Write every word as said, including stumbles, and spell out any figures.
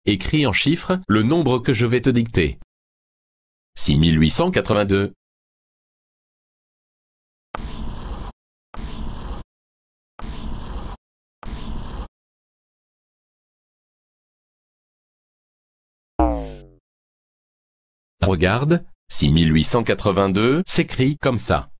Écris en chiffres le nombre que je vais te dicter. six mille huit cent quatre-vingt-deux. Regarde, six mille huit cent quatre-vingt-deux s'écrit comme ça.